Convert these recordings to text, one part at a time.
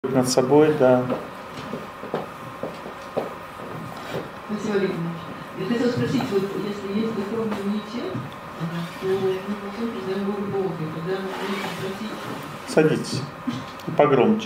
Над собой, да. Спасибо, Олег Иванович. Я хотела спросить, вот если есть духовный иммунитет, то мы потом признаем Бога Бога, и тогда мы можем спросить... Садитесь. И погромче.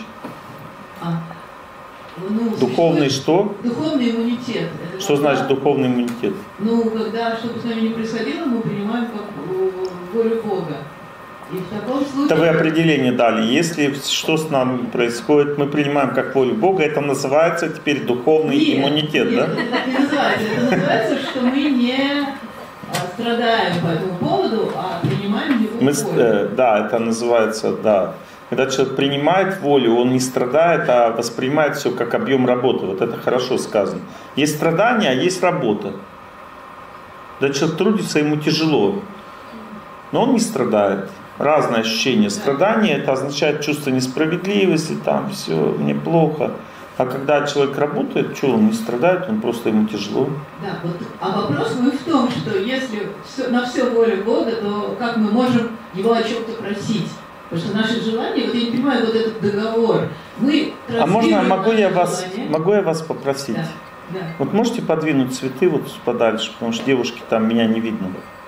Ну, духовный что? Духовный иммунитет. Что значит духовный иммунитет? Ну, когда что бы с нами ни происходило, мы принимаем как волю Бога. И в таком случае... Это вы определение дали. Если что с нами происходит, мы принимаем как волю Бога, это называется теперь духовный иммунитет, нет, да? Это так не называется. Это называется, что мы не страдаем по этому поводу, а принимаем его волю. Да, это называется, да. Когда человек принимает волю, он не страдает, а воспринимает все как объем работы. Вот это хорошо сказано. Есть страдания, а есть работа. Когда человек трудится, ему тяжело. Но он не страдает. Разные ощущения. Страдания — это означает чувство несправедливости, там все, мне плохо. А когда человек работает, что он не страдает, он просто ему тяжело. Да, вот, а вопрос мой в том, что если на все воля Бога, то как мы можем его о чем-то просить? Потому что наши желания, вот я не понимаю, вот этот договор, мы транслируем могу я вас попросить? Да, да. Вот можете подвинуть цветы вот подальше, потому что девушки там меня не видно.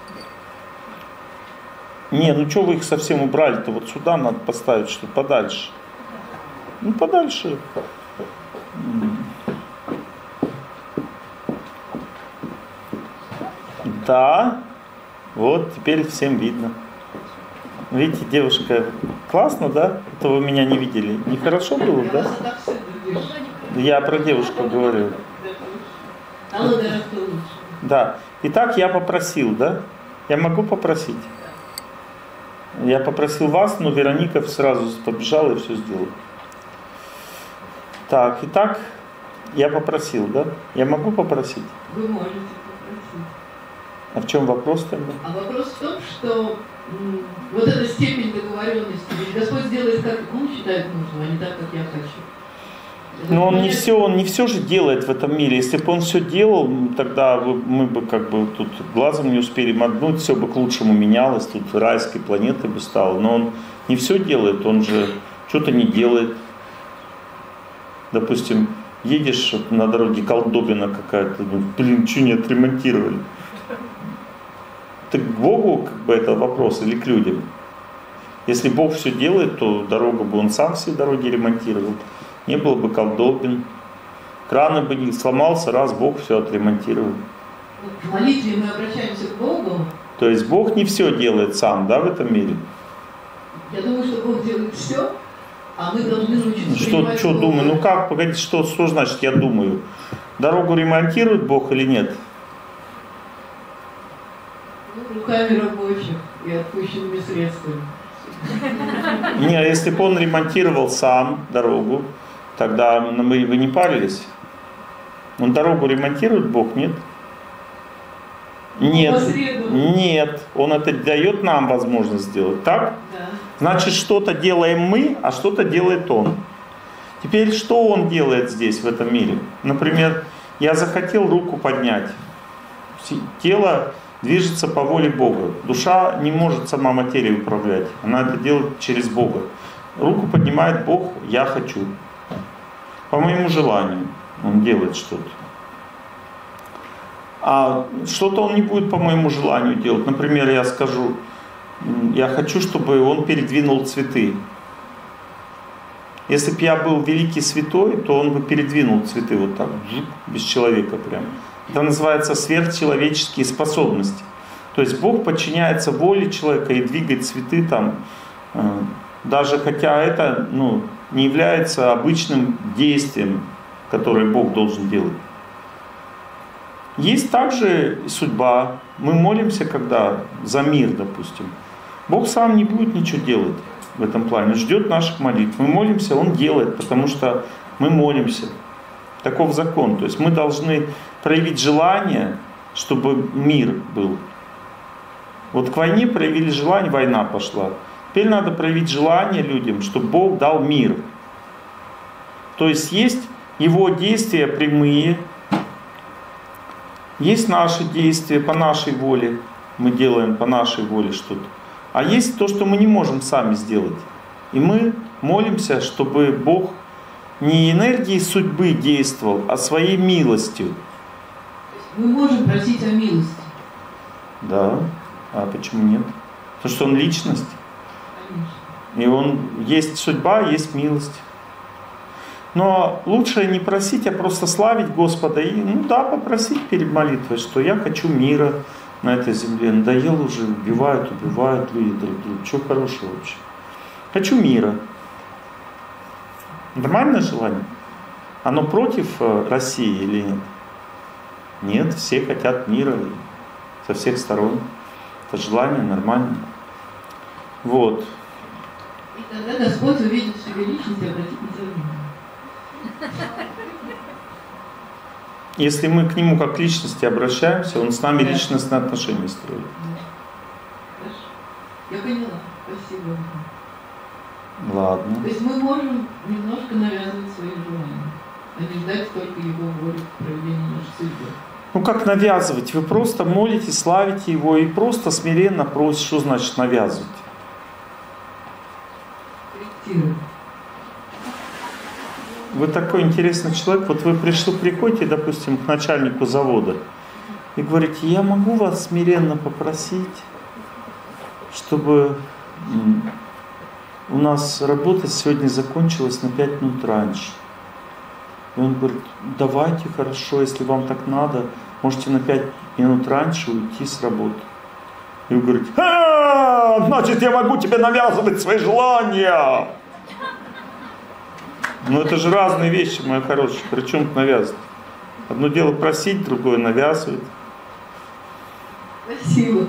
Не, ну что вы их совсем убрали-то? Вот сюда надо поставить, что подальше. Ну подальше. Да, вот теперь всем видно. Видите, девушка, классно, да? Это вы меня не видели. Нехорошо было, да? Я про девушку говорю. Да. Итак, я попросил, да? Я могу попросить? Я попросил вас, но Вероника сразу побежала и все сделала. Так, итак, я попросил, да? Я могу попросить? Вы можете попросить. А в чем вопрос тогда? А вопрос в том, что вот эта степень договоренности, ведь Господь сделает, как Он считает нужным, а не так, как я хочу. Но он не все же делает в этом мире. Если бы он все делал, тогда мы бы как бы тут глазом не успели моргнуть, все бы к лучшему менялось, тут райской планетой бы стало. Но он не все делает, он же что-то не делает. Допустим, едешь на дороге, колдобина какая-то, блин, что не отремонтировали? Ты к Богу как бы это вопрос или к людям? Если Бог все делает, то дорогу бы он сам все дороги ремонтировал. Не было бы колдобин. Краны бы не сломался, раз Бог все отремонтировал. В молитве мы обращаемся к Богу. То есть Бог не все делает сам, да, в этом мире? Я думаю, что Бог делает все, а мы должны научиться Что думаю? Ну как, погодите, что значит я думаю? Дорогу ремонтирует Бог или нет? Руками рабочих и отпущенными средствами. Не, если бы он ремонтировал сам дорогу, тогда вы не парились. Он дорогу ремонтирует, Бог, нет? Нет. Он это дает нам возможность сделать, так? Да. Значит, что-то делаем мы, а что-то делает Он. Теперь, что Он делает здесь, в этом мире? Например, я захотел руку поднять. Тело движется по воле Бога. Душа не может сама материей управлять. Она это делает через Бога. Руку поднимает Бог, я хочу. По моему желанию Он делает что-то. А что-то Он не будет по моему желанию делать. Например, я скажу, я хочу, чтобы Он передвинул цветы. Если бы я был великий святой, то Он бы передвинул цветы вот так, без человека прям. Это называется сверхчеловеческие способности. То есть Бог подчиняется воле человека и двигает цветы там, даже хотя это не является обычным действием, которое Бог должен делать. Есть также судьба. Мы молимся, когда за мир, допустим. Бог сам не будет ничего делать в этом плане. Он ждет наших молитв. Мы молимся, Он делает, потому что мы молимся. Таков закон. То есть мы должны проявить желание, чтобы мир был. Вот к войне проявили желание, война пошла. Теперь надо проявить желание людям, чтобы Бог дал мир. То есть есть Его действия прямые, есть наши действия по нашей воле. Мы делаем по нашей воле что-то. А есть то, что мы не можем сами сделать. И мы молимся, чтобы Бог не энергией судьбы действовал, а своей милостью. Мы можем просить о милости. Да. А почему нет? Потому что он личность. Конечно. И он есть судьба, есть милость. Но лучше не просить, а просто славить Господа. И, попросить перед молитвой, что я хочу мира на этой земле. Надоело уже, убивают люди друг друга. Чего хорошего вообще? Хочу мира. Нормальное желание? Оно против России или нет? Нет, все хотят мира со всех сторон. Это желание нормальное. Вот. И тогда Господь увидит в себе личность и обратит на тебя внимание. Если мы к Нему как к личности обращаемся, Он с нами личностные отношения строит. Хорошо. Я поняла. Спасибо. Ладно. То есть мы можем немножко навязывать свои желания, а не ждать только Его воли в проявлении нашей судьбы. Как навязывать? Вы просто молитесь, славите Его и просто смиренно просите. Что значит навязывать? Корректируем. Вы такой интересный человек. Вот вы приходите, допустим, к начальнику завода и говорите: я могу вас смиренно попросить, чтобы у нас работа сегодня закончилась на 5 минут раньше. И он говорит: давайте, хорошо, если вам так надо, можете на 5 минут раньше уйти с работы. И вы говорите: значит, я могу тебе навязывать свои желания. Но это же разные вещи, мои хорошие. Причем навязывать? Одно дело просить, другое навязывать. Спасибо.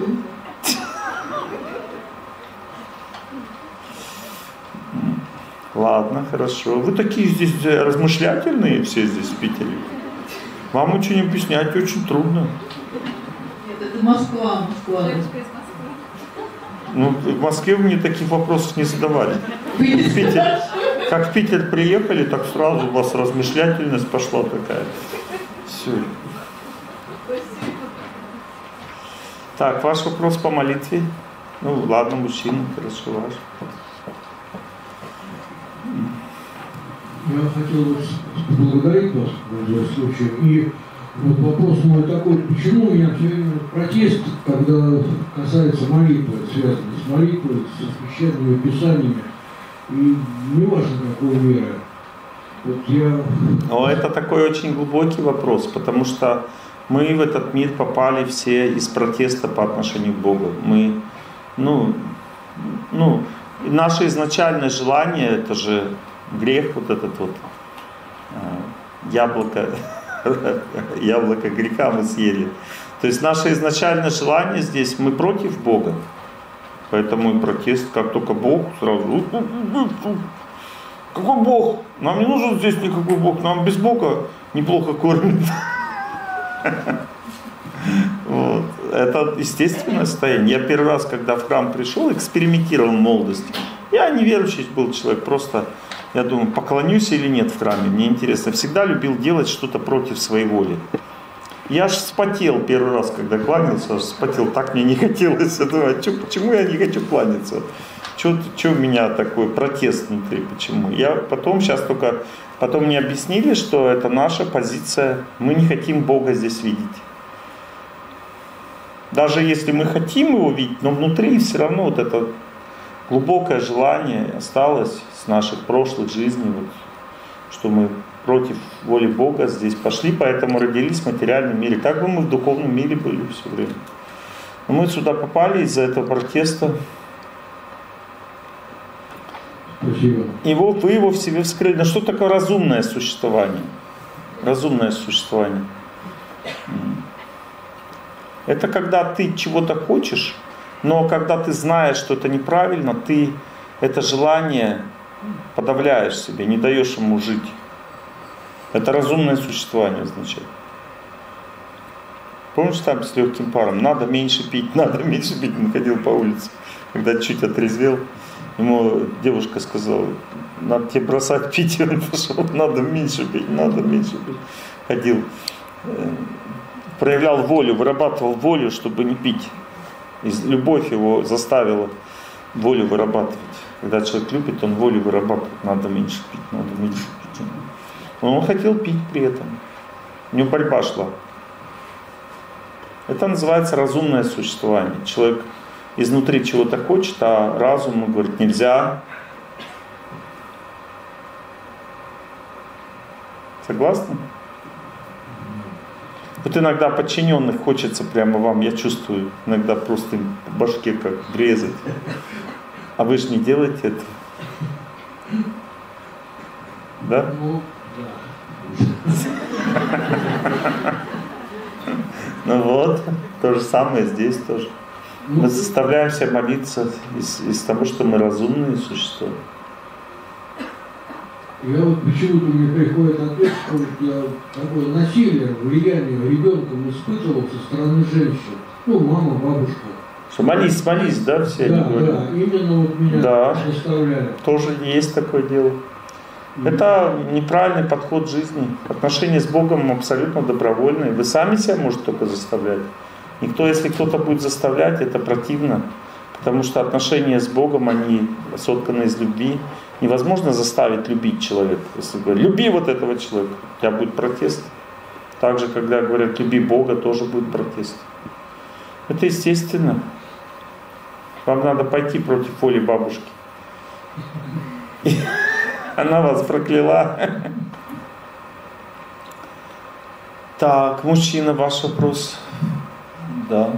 Ладно, хорошо. Вы такие здесь размышлятельные все здесь в Питере. Вам очень объяснять очень трудно. Нет, это Москва. В Москве вы мне таких вопросов не задавали. Как в Питер приехали, так сразу у вас размышлятельность пошла такая. Все. Так, ваш вопрос по молитве. Ладно, мужчина, хорошо, ваш. Я хотел вас поблагодарить вас в случае. И вот вопрос мой такой: почему у меня все время протест, когда касается молитвы, связанной с молитвой, с священными писаниями, и не важно какой веры. Но это такой очень глубокий вопрос, потому что мы в этот мир попали все из протеста по отношению к Богу. Мы, наше изначальное желание, это же грех, вот этот вот яблоко греха мы съели. То есть наше изначальное желание здесь, мы против Бога. Поэтому и протест, как только Бог, сразу: какой Бог? Нам не нужен здесь никакой Бог, нам без Бога неплохо кормят. Вот. Это естественное состояние. Я первый раз, когда в храм пришел, экспериментировал в молодости. Я неверующий был человек, просто я думаю, поклонюсь или нет в храме, мне интересно. Всегда любил делать что-то против своей воли. Я аж вспотел первый раз, когда кланялся, аж вспотел, так мне не хотелось. Я думаю: почему я не хочу кланяться? Что у меня такой протест внутри, почему? Потом мне объяснили, что это наша позиция, мы не хотим Бога здесь видеть. Даже если мы хотим Его видеть, но внутри все равно вот это глубокое желание осталось с наших прошлых жизней, вот, что мы против воли Бога здесь пошли, поэтому родились в материальном мире. Как бы мы в духовном мире были все время. Но мы сюда попали из-за этого протеста. Спасибо. И вот вы его в себе вскрыли. Но что такое разумное существование? Разумное существование. Это когда ты чего-то хочешь, но когда ты знаешь, что это неправильно, ты это желание подавляешь в себе, не даешь ему жить. Это разумное существование означает. Помнишь, там с легким паром: надо меньше пить. Он ходил по улице, когда чуть отрезвел. Ему девушка сказала: надо тебе бросать пить. И он пошел: надо меньше пить. Ходил, проявлял волю, вырабатывал волю, чтобы не пить. И любовь его заставила волю вырабатывать. Когда человек любит, он волю вырабатывает, надо меньше пить, надо меньше пить. Но он хотел пить при этом. У него борьба шла. Это называется разумное существование. Человек изнутри чего-то хочет, а разум ему говорит, нельзя. Согласны? Вот иногда подчиненных хочется прямо вам, я чувствую, иногда просто им по башке как врезать. А вы же не делаете это. Да? Ну, Ну вот, то же самое здесь тоже. Мы заставляем себя молиться из того, что мы разумные существа. Я вот почему-то мне приходит ответ, что я такое насилие, влияние ребенком испытывал со стороны женщин. Ну, мама, бабушка. Что молись, молись, да, все Да, они говорят? да, именно вот меня заставляют. Тоже есть такое дело. Это неправильный подход к жизни. Отношения с Богом абсолютно добровольные. Вы сами себя можете только заставлять. Никто, если кто-то будет заставлять, это противно. Потому что отношения с Богом, они сотканы из любви. Невозможно заставить любить человека. Если говорят, люби вот этого человека, у тебя будет протест. Также, когда говорят, люби Бога, тоже будет протест. Это естественно. Вам надо пойти против воли бабушки. Она вас прокляла. Так, мужчина, ваш вопрос. Да.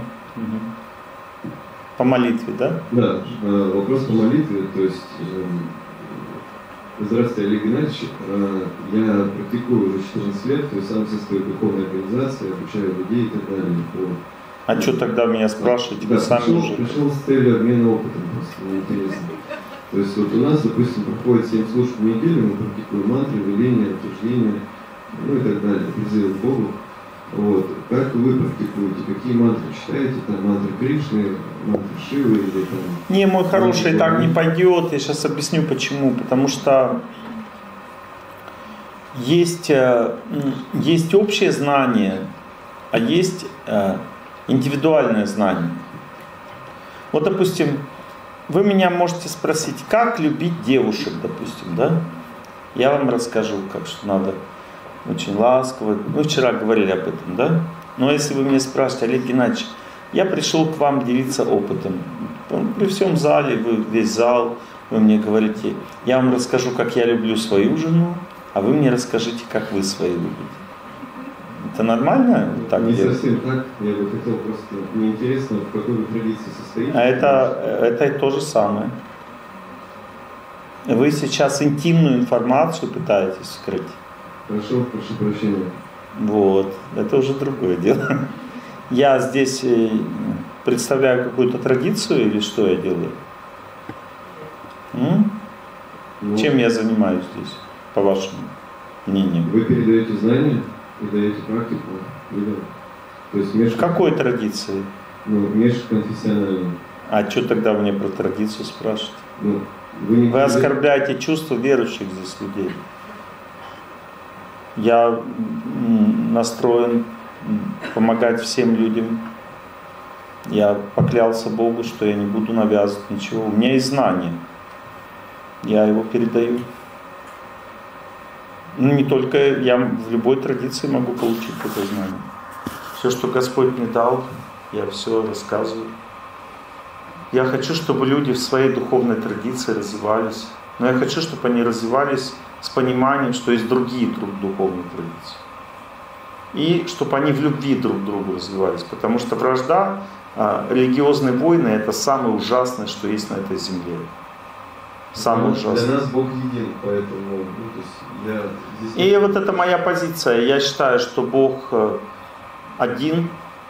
По молитве, да? Да, вопрос по молитве. То есть, здравствуйте, Олег Геннадьевич. Я практикую уже 14 лет, то есть сам состою в духовной организации, обучаю людей и так далее. А что тогда меня спрашиваете? Вы сами уже... Пришел с целью обмена опытом, просто мне интересно. То есть вот у нас, допустим, проходит 7 служб в неделю, мы практикуем мантры, веления, утверждения, ну и так далее, призывы к Богу. Вот. Как вы практикуете? Какие мантры читаете? Там мантры Кришны, мантры Шивы или там... Не, мой хороший, так не пойдет. Я сейчас объясню почему. Потому что есть общее знание, а есть индивидуальное знание. Вот, допустим, вы меня можете спросить, как любить девушек, допустим, да? Я вам расскажу, как что надо очень ласково. Мы вчера говорили об этом, да? Но если вы меня спрашиваете, Олег Геннадьевич, я пришел к вам делиться опытом. При всем зале, вы весь зал, вы мне говорите, я вам расскажу, как я люблю свою жену, а вы мне расскажите, как вы свою любите. Это нормально? Так не делать? совсем так. Я бы хотел просто, мне интересно, в какой вы традиции состоите. А это то же самое. Вы сейчас интимную информацию пытаетесь скрыть. Хорошо, прошу прощения. Вот, это уже другое дело. Я здесь представляю какую-то традицию или что я делаю? Ну, Чем я занимаюсь здесь, по вашему мнению? Вы передаете знания и даете практику людям. То есть В какой традиции? Межконфессиональной. А что тогда вы мне про традицию спрашиваете? Ну, вы оскорбляете чувства верующих здесь людей. Я настроен помогать всем людям. Я поклялся Богу, что я не буду навязывать ничего. У меня есть знание. Я его передаю. Ну, не только я в любой традиции могу получить это знание. Все, что Господь мне дал, я все рассказываю. Я хочу, чтобы люди в своей духовной традиции развивались. Но я хочу, чтобы они развивались с пониманием, что есть другие духовные традиции. И чтобы они в любви друг к другу развивались. Потому что вражда, религиозные войны — это самое ужасное, что есть на этой земле. Самое ужасное. Для нас Бог един, поэтому здесь... И вот это моя позиция. Я считаю, что Бог один.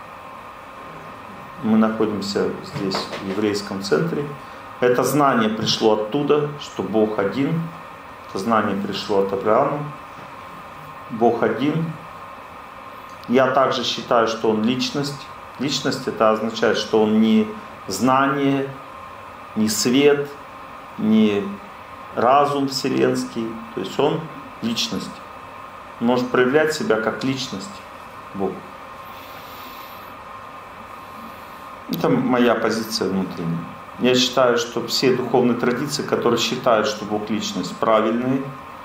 Мы находимся здесь, в еврейском центре. Это знание пришло оттуда, что Бог один. Это знание пришло от Авраама. Бог один. Я также считаю, что Он личность. Личность — это означает, что Он не знание, не свет, не разум вселенский. То есть Он личность. Он может проявлять себя как личность, Бог. Это моя позиция внутренняя. Я считаю, что все духовные традиции, которые считают, что Бог личность, правильные,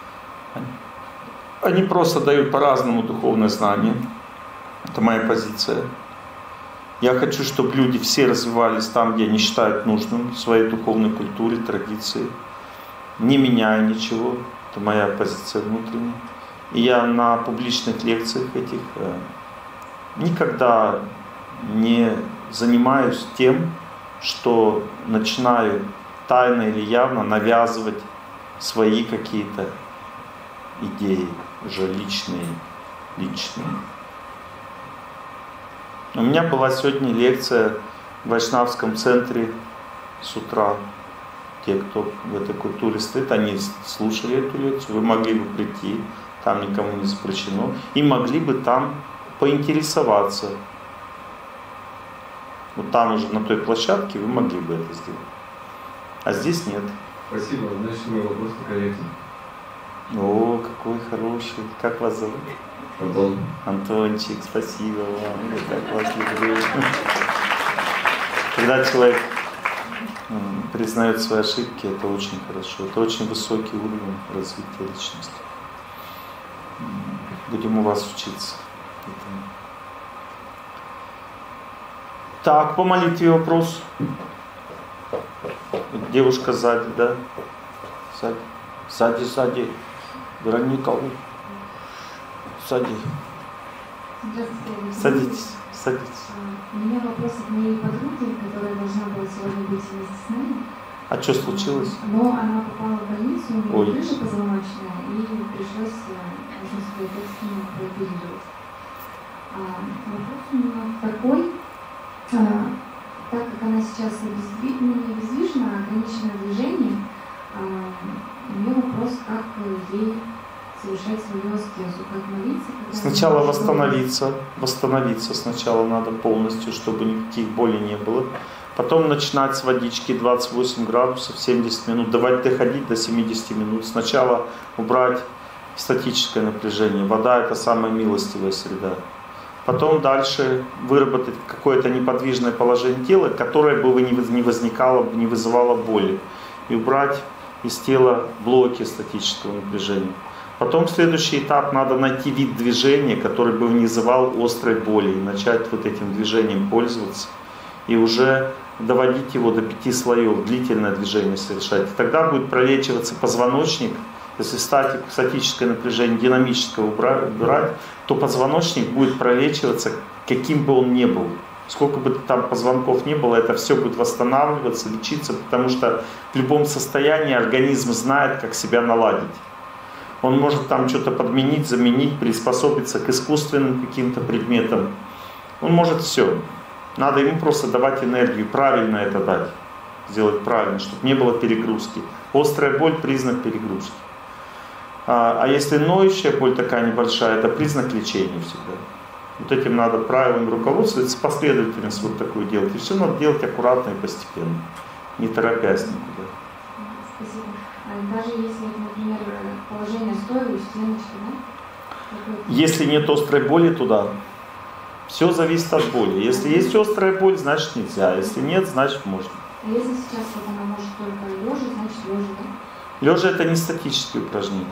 они просто дают по-разному духовное знание. Это моя позиция. Я хочу, чтобы люди все развивались там, где они считают нужным, в своей духовной культуре, традиции, не меняя ничего. Это моя позиция внутренняя. И я на публичных лекциях этих никогда не занимаюсь тем, что начинаю тайно или явно навязывать свои какие-то идеи, уже личные. У меня была сегодня лекция в Вайшнавском центре с утра. Те, кто в этой культуре стоит, они слушали эту лекцию. Вы могли бы прийти, там никому не запрещено, и могли бы там поинтересоваться. Вот там уже на той площадке вы могли бы это сделать. А здесь нет. Спасибо. Значит, мой вопрос корректен. О, какой хороший. Как вас зовут? Антон. Антончик, спасибо вам. Я так вас люблю. Когда человек признает свои ошибки, это очень хорошо. Это очень высокий уровень развития личности. Будем у вас учиться. Так, по молитве вопрос. Девушка сзади, да? Сзади. Вероника. Сзади. Садитесь. У меня вопрос от моей подруги, которая должна была сегодня быть вместе с нами. А что случилось? Но она попала в больницу, у нее Ой. крыша позвоночная, и пришлось нужно свою экстренно прооперировать. Вопрос у меня такой, так как она сейчас не обездвижена, а ограничена в движении, у нее вопрос, как ей совершать свою аскезу, как молиться. Сначала восстановиться сначала надо полностью, чтобы никаких болей не было. Потом начинать с водички 28 градусов, 70 минут, давать доходить до 70 минут. Сначала убрать статическое напряжение. Вода — это самая милостивая среда. Потом дальше выработать какое-то неподвижное положение тела, которое бы не возникало, не вызывало боли. И убрать из тела блоки статического напряжения. Потом следующий этап — надо найти вид движения, который бы не вызывал острой боли, и начать вот этим движением пользоваться. И уже доводить его до 5 слоев, длительное движение совершать. И тогда будет пролечиваться позвоночник. Если статическое напряжение динамическое убрать, то позвоночник будет пролечиваться, каким бы он ни был. Сколько бы там позвонков ни было, это все будет восстанавливаться, лечиться, потому что в любом состоянии организм знает, как себя наладить. Он может там что-то подменить, заменить, приспособиться к искусственным каким-то предметам. Он может все. Надо ему просто давать энергию, правильно это дать. Сделать правильно, чтобы не было перегрузки. Острая боль — признак перегрузки. А если ноющая боль такая небольшая, это признак лечения всегда. Вот этим надо правилами руководствоваться, последовательность вот такую делать. И все надо делать аккуратно и постепенно, не торопясь никуда. Спасибо. Даже если, например, положение стоя у стеночки, да? Если нет острой боли, то да. Все зависит от боли. Если есть острая боль, значит нельзя. Если нет, значит можно. А если сейчас вот она может только лежа, значит лежа, да? Лежа — это не статические упражнения.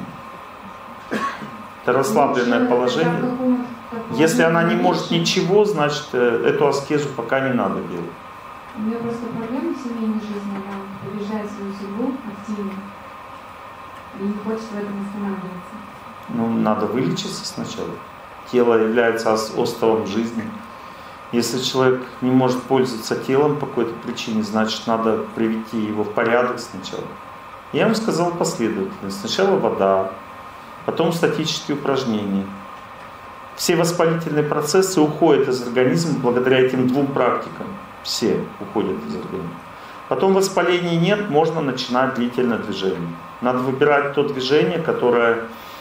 Это расслабленное положение. Если она не может ничего, значит эту аскезу пока не надо делать. У нее просто проблемы в семейной жизни, она побеждает свою судьбу активно и не хочет в этом останавливаться. Ну, надо вылечиться сначала. Тело является островом жизни. Если человек не может пользоваться телом по какой-то причине, значит надо привести его в порядок сначала. Я вам сказал последовательность. Сначала вода, потом статические упражнения. Все воспалительные процессы уходят из организма благодаря этим 2 практикам. Все уходят из организма. Потом воспаления нет, можно начинать длительное движение. Надо выбирать то движение, которое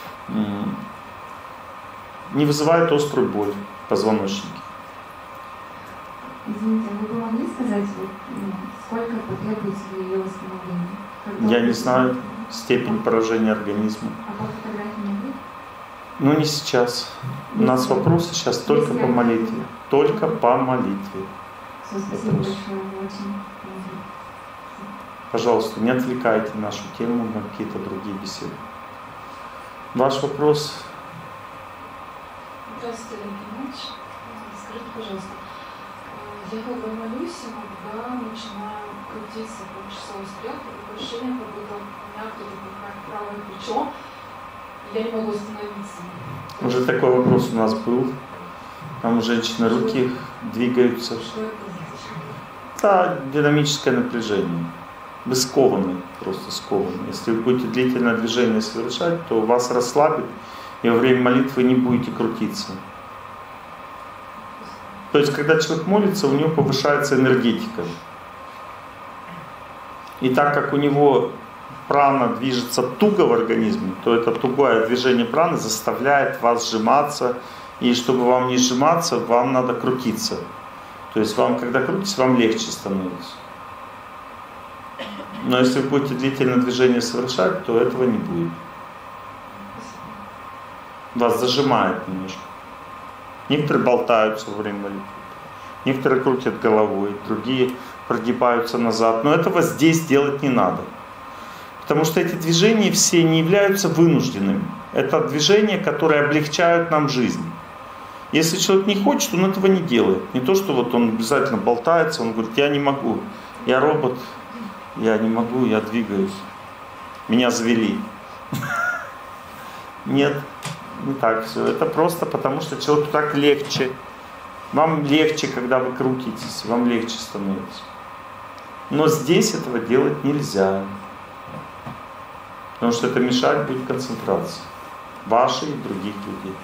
не вызывает острую боль в позвоночнике. Извините, а вы бы могли сказать, сколько потребуется для ее восстановления? Я не знаю степень поражения организма. А по фотографии не будет? Ну не сейчас. У нас вопросы сейчас только по молитве. Только по молитве. Все, спасибо большое, очень. Пожалуйста, не отвлекайте нашу тему на какие-то другие беседы. Ваш вопрос? Здравствуйте, Олег Геннадьевич. Скажите, пожалуйста, я когда молюсь, иногда начинаю крутиться по часовой стрелке, такое ощущение, как будто у меня кто-то толкает правое плечо, и я не могу остановиться. Уже такой вопрос у нас был. Там у женщины руки двигаются. Что это значит? Да, динамическое напряжение. Вы скованы, просто скованы. Если вы будете длительное движение совершать, то вас расслабит, и во время молитвы не будете крутиться. То есть, когда человек молится, у него повышается энергетика. И так как у него прана движется туго в организме, то это тугое движение праны заставляет вас сжиматься. И чтобы вам не сжиматься, вам надо крутиться. То есть, вам, когда крутитесь, вам легче становится. Но если вы будете длительное движение совершать, то этого не будет. Вас зажимает немножко. Некоторые болтаются во время молитвы, некоторые крутят головой, другие прогибаются назад. Но этого здесь делать не надо. Потому что эти движения все не являются вынужденными. Это движения, которые облегчают нам жизнь. Если человек не хочет, он этого не делает. Не то, что вот он обязательно болтается, он говорит, я не могу, я робот. Я не могу, я двигаюсь. Меня завели. Нет, не так все. Это просто потому, что человеку так легче. Вам легче, когда вы крутитесь, вам легче становится. Но здесь этого делать нельзя. Потому что это мешать будет концентрации. Вашей и других людей.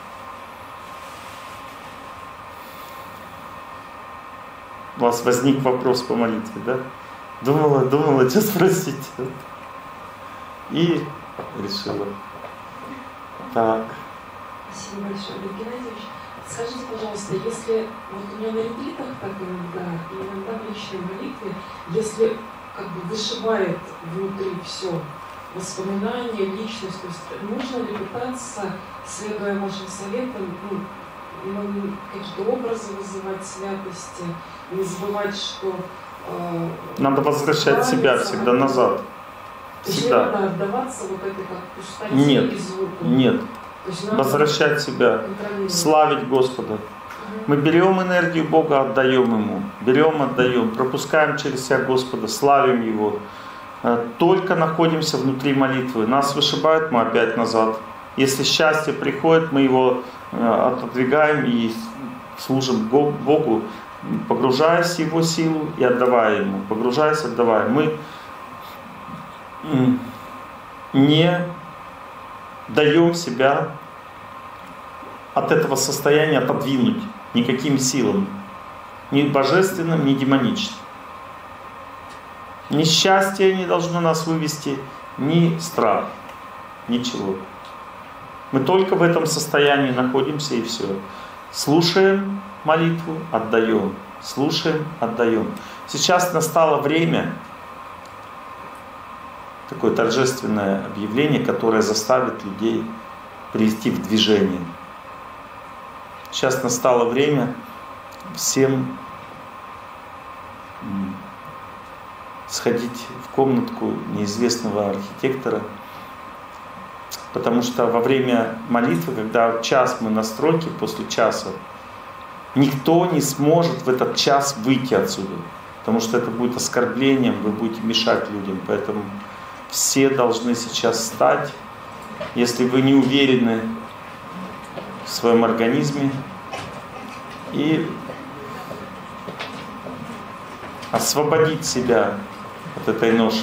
У вас возник вопрос по молитве, да? Думала, что спросить. И решила. Так. Спасибо большое, Олег Геннадьевич. Скажите, пожалуйста, если вот у меня на ретритах так иногда, и иногда в личной молитве, если как бы вышибает внутри все воспоминания, личность, то есть нужно ли пытаться, следуя вашим советам, какие-то образы вызывать святости, не забывать, что надо возвращать себя всегда назад. Всегда. Не надо отдаваться вот этой как пустоте и звуку. Нет. Возвращать себя, славить Господа. Мы берем энергию Бога, отдаем Ему. Берем, отдаем, пропускаем через себя Господа, славим Его. Только находимся внутри молитвы. Нас вышибают, мы опять назад. Если счастье приходит, мы его отодвигаем и служим Богу, погружаясь в Его силу и отдавая Ему. Погружаясь, отдавая. Мы не даем себя от этого состояния отодвинуть никаким силам. Ни божественным, ни демоническим. Ни счастье не должно нас вывести, ни страх. Ничего. Мы только в этом состоянии находимся и все. Слушаем молитву, отдаем. Слушаем, отдаем. Сейчас настало время, такое торжественное объявление, которое заставит людей привести в движение. Сейчас настало время всем сходить в комнатку неизвестного архитектора, потому что во время молитвы, когда час мы на стройке, после часа, никто не сможет в этот час выйти отсюда, потому что это будет оскорблением, вы будете мешать людям, поэтому все должны сейчас встать, если вы не уверены в своем организме, и освободить себя от этой ноши.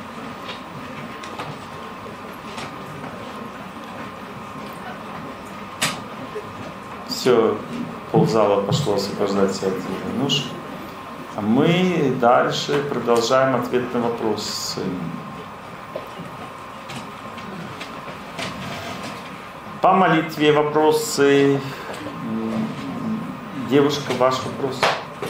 Все, ползала пошло освобождать себя от этой ноши. А мы дальше продолжаем ответ на вопросы. По молитве вопросы. Девушка, ваш вопрос.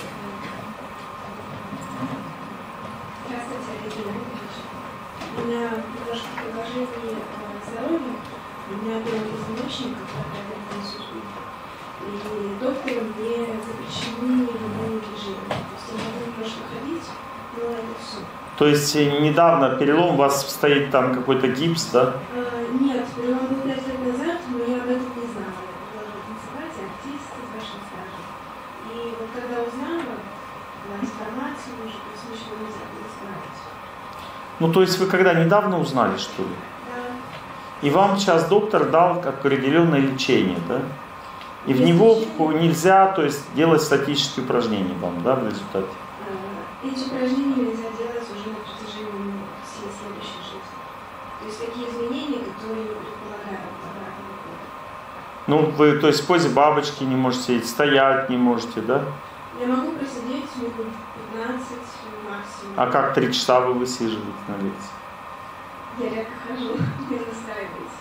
Здравствуйте, Олег Геннадьевич. У меня немножко предложение здоровья. У меня первый позвоночник, который судьбы. И докторы мне запрещены любые движения. То есть я могу немножко ходить, но это все. То есть недавно перелом, у вас стоит там какой-то гипс, да? Нет, перелом был 5 лет назад, но я об этом не знала. Я была в танцевать, артист с большим стажем. И вот когда узнала, была информация, может быть, смешно нельзя было исправить. Ну, то есть вы когда недавно узнали, что ли? Да. И вам сейчас доктор дал как определенное лечение, да? И в него нельзя, то есть, делать статические упражнения вам, да, в результате? Эти упражнения нельзя делать уже на протяжении всей следующей жизни. То есть такие изменения, которые не предполагают обратного хода. Ну, вы, то есть, в позе бабочки не можете сидеть, стоять не можете, да? Я могу просидеть минут 15 максимум. А как 3 часа вы высиживаете на лекции? Я редко хожу, не настраиваюсь.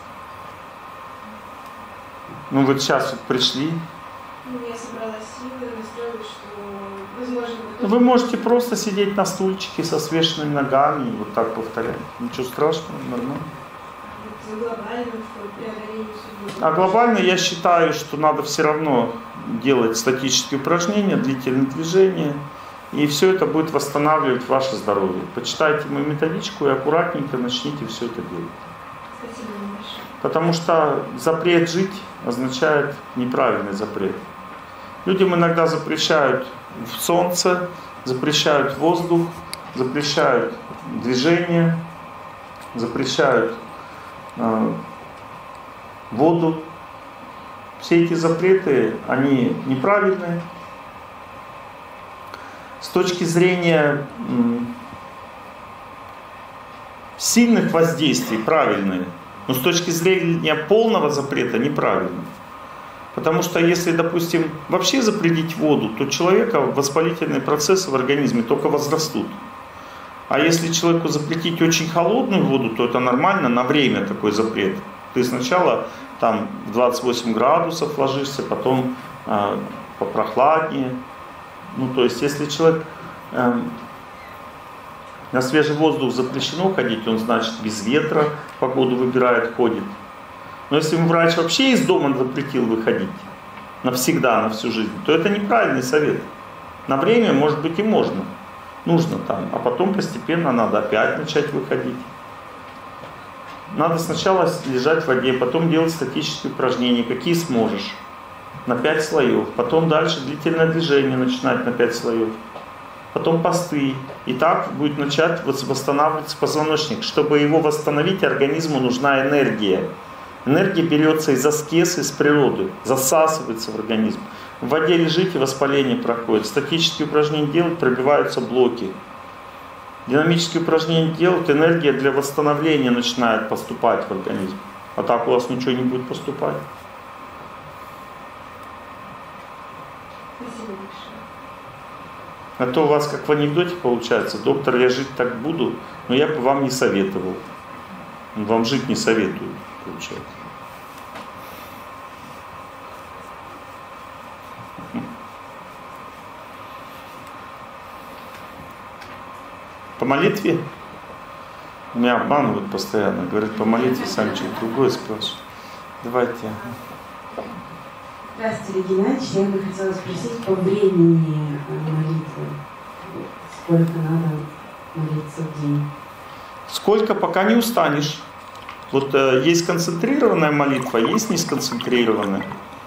Ну, вот сейчас вот пришли. Ну, я собрала силы, настроилась, что, возможно... Вы можете просто сидеть на стульчике со свешенными ногами и вот так повторять. Ничего страшного, нормально. Вот глобально, в преодолении судьбы. А глобально я считаю, что надо все равно делать статические упражнения, длительные движения. И все это будет восстанавливать ваше здоровье. Почитайте мою методичку и аккуратненько начните все это делать. Спасибо вам большое. Потому что запрет жить означает неправильный запрет. Людям иногда запрещают в солнце, запрещают воздух, запрещают движение, запрещают воду. Все эти запреты, они неправильные. С точки зрения сильных воздействий правильные, но с точки зрения полного запрета неправильно. Потому что если, допустим, вообще запретить воду, то человека воспалительные процессы в организме только возрастут. А если человеку запретить очень холодную воду, то это нормально на время такой запрет. Ты сначала там в 28 градусов ложишься, потом попрохладнее. Ну, то есть, если человек на свежий воздух запрещено ходить, он, значит, без ветра погоду выбирает, ходит. Но если ему врач вообще из дома запретил выходить навсегда, на всю жизнь, то это неправильный совет. На время, может быть, и можно. Нужно там. А потом постепенно надо опять начать выходить. Надо сначала лежать в воде, потом делать статические упражнения, какие сможешь. На 5 слоев. Потом дальше длительное движение начинать на 5 слоев. Потом посты. И так будет начать восстанавливаться позвоночник. Чтобы его восстановить, организму нужна энергия. Энергия берется из аскезы, из природы, засасывается в организм. В воде лежите, воспаление проходит. Статические упражнения делать, пробиваются блоки. Динамические упражнения делать, энергия для восстановления начинает поступать в организм. А так у вас ничего не будет поступать. Спасибо большое. А то у вас как в анекдоте получается: доктор, я жить так буду, но я бы вам не советовал. Вам жить не советую, получается. По молитве? Меня обманывают постоянно. Говорят, по молитве сами что-то другое спрашивают. Давайте. Здравствуйте, Геннадьевич. Я бы хотела спросить по времени молитвы. Сколько надо молиться в день? Сколько, пока не устанешь. Вот есть концентрированная молитва, есть несконцентрированная.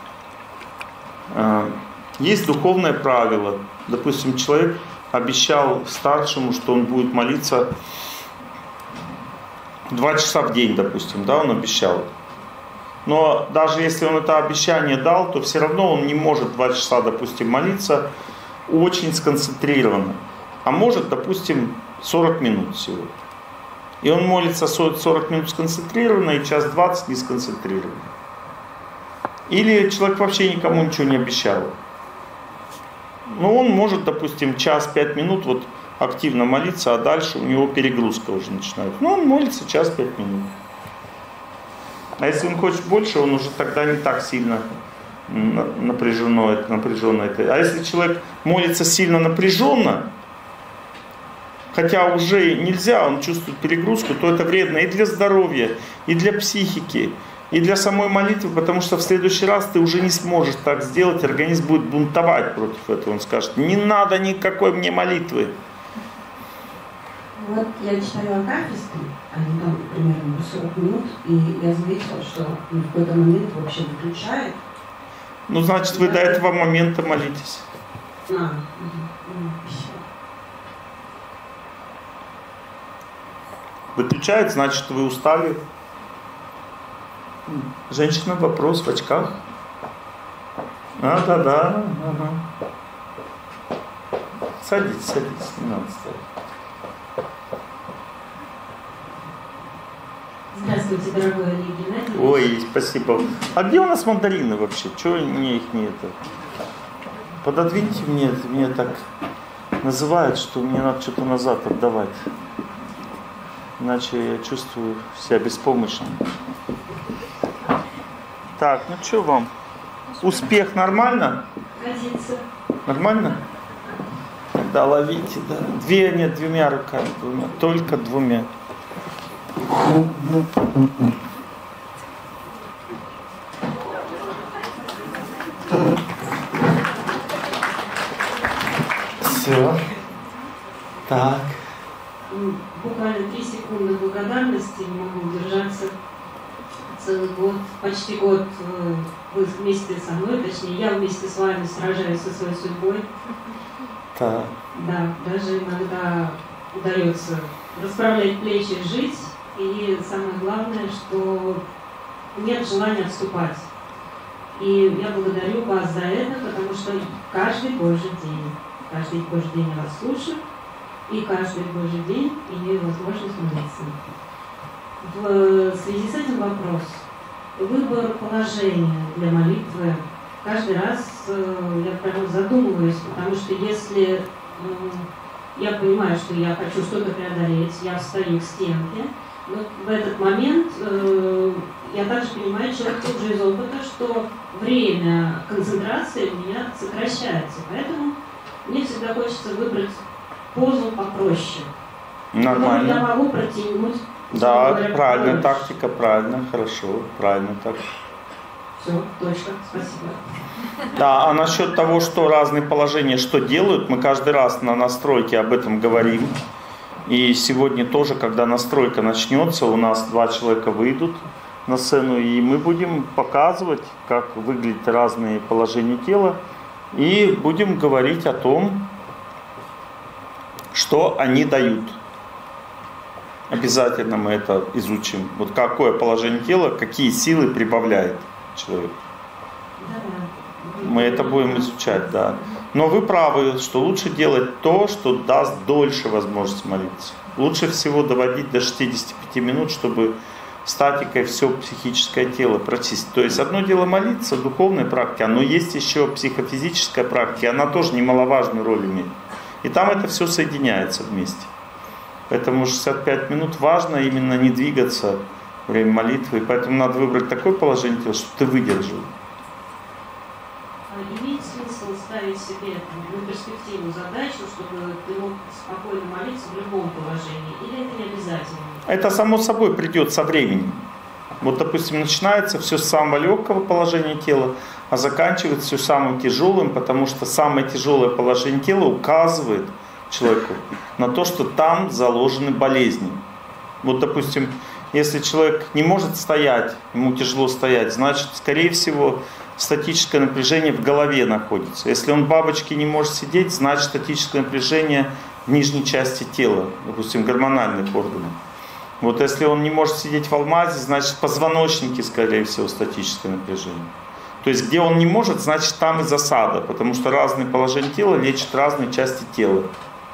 Есть духовное правило. Допустим, человек обещал старшему, что он будет молиться 2 часа в день, допустим, да, он обещал. Но даже если он это обещание дал, то все равно он не может 2 часа, допустим, молиться очень сконцентрированно. А может, допустим, 40 минут всего. И он молится 40 минут сконцентрированно и час 20 не сконцентрированно. Или человек вообще никому ничего не обещал. Но он может, допустим, час 5 минут вот активно молиться, а дальше у него перегрузка уже начинается. Но он молится час 5 минут. А если он хочет больше, он уже тогда не так сильно напряженно. А если человек молится сильно напряженно, хотя уже нельзя, он чувствует перегрузку, то это вредно и для здоровья, и для психики, и для самой молитвы, потому что в следующий раз ты уже не сможешь так сделать, организм будет бунтовать против этого. Он скажет: не надо никакой мне молитвы. Вот я читала акафисты, они там примерно 40 минут, и я заметила, что в какой-то момент вообще выключает. Ну, значит, вы до этого момента молитесь. Выключает, значит, вы устали. Женщина, вопрос в очках. Да. Ага. Садитесь, не надо стоять. Здравствуйте, дорогой Олег Геннадьевич. Ой, спасибо. А где у нас мандарины вообще? Чего мне их не это? Пододвиньте мне так называют, что мне надо что-то назад отдавать. Иначе я чувствую себя беспомощным. Так, ну что вам? Успех нормально? Годится. Нормально? Да, ловите, да. Двумя руками, только двумя. Все. Так. Буквально 3 секунды благодарности, не могу удержаться. Целый год, почти год вы вместе со мной, точнее, я вместе с вами сражаюсь со своей судьбой. Так. Да, даже иногда удается расправлять плечи, жить. И самое главное, что нет желания отступать. И я благодарю вас за это, потому что каждый Божий день я вас слушаю, и каждый Божий день имею возможность молиться. В связи с этим вопрос. Выбор положения для молитвы. Каждый раз я прямо задумываюсь, потому что если я понимаю, что я хочу что-то преодолеть, я встаю к стенке, но в этот момент я также понимаю, человек уже из опыта, что время концентрации у меня сокращается. Поэтому мне всегда хочется выбрать позу попроще. Нормально. Я могу протянуть. Да, правильно, тактика, правильно, хорошо, правильно так. Все, точка, спасибо. Да, а насчет того, что разные положения что делают, мы каждый раз на настройке об этом говорим. И сегодня тоже, когда настройка начнется, у нас 2 человека выйдут на сцену, и мы будем показывать, как выглядят разные положения тела, и будем говорить о том, что они дают. Обязательно мы это изучим. Вот какое положение тела, какие силы прибавляет человек. Мы это будем изучать, да. Но вы правы, что лучше делать то, что даст дольше возможность молиться. Лучше всего доводить до 65 минут, чтобы статикой все психическое тело прочистить. То есть одно дело молиться, духовной практики, но есть еще психофизическая практика, она тоже немаловажную роль имеет. И там это все соединяется вместе. Поэтому 65 минут важно именно не двигаться во время молитвы. И поэтому надо выбрать такое положение тела, чтобы ты выдержал. Имеет смысл ставить себе на перспективу задачу, чтобы ты мог спокойно молиться в любом положении? Или это не обязательно? Это само собой придет со временем. Вот, допустим, начинается все с самого легкого положения тела, а заканчивается все самым тяжелым, потому что самое тяжелое положение тела указывает человеку на то, что там заложены болезни. Вот, допустим, если человек не может стоять, ему тяжело стоять, значит, скорее всего, статическое напряжение в голове находится. Если он в бабочке не может сидеть, значит, статическое напряжение в нижней части тела, допустим, гормональных органов. Вот если он не может сидеть в алмазе, значит, в позвоночнике, скорее всего, статическое напряжение. То есть, где он не может, значит, там и засада, потому что разные положения тела лечат разные части тела.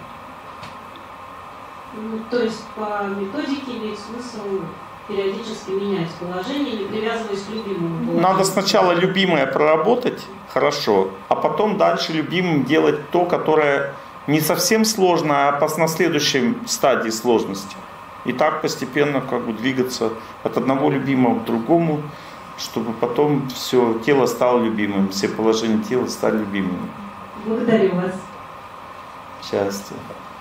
Ну, то есть по методике имеет смысл периодически менять положение, не привязываясь к любимому положению? Надо сначала любимое проработать хорошо, а потом дальше любимым делать то, которое не совсем сложно, а на следующей стадии сложности. И так постепенно как бы двигаться от одного любимого к другому, чтобы потом все тело стало любимым, все положения тела стали любимыми. Благодарю вас. Счастья.